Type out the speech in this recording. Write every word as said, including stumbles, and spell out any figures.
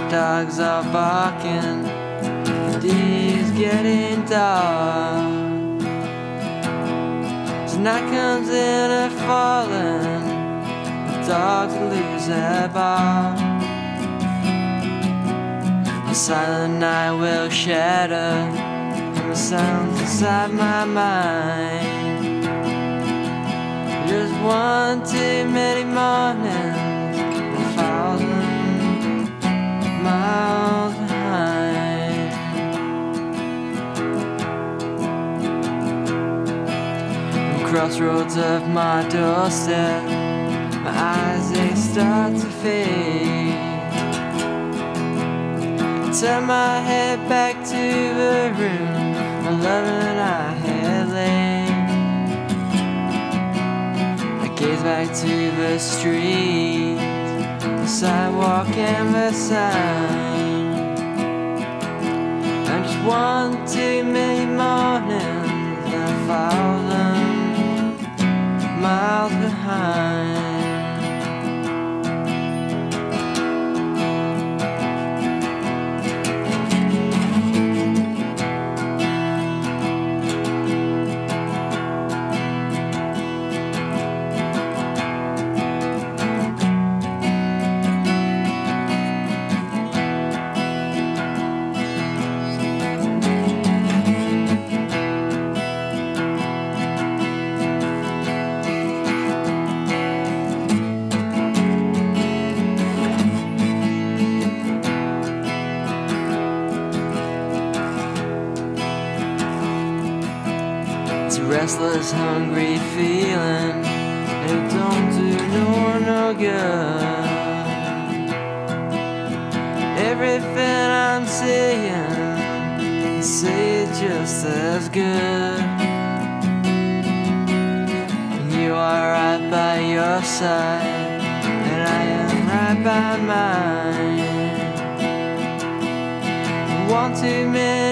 dogs are barking, the day's getting dark. As night comes in and falling, the dogs lose their bark. The silent night will shatter the sounds inside my mind. Just one too many mornings, a thousand miles behind. The crossroads of my doorstep, my eyes they start to fade. I turn my head back to the room my love and I had laid. I gaze back to the street, the sidewalk and the sign. I'm just one too many mornings and a thousand miles behind. It's a restless, hungry feeling, it don't do no one no good. Everything I'm saying, say it just as good. And you are right by your side, and I am right by mine. One too many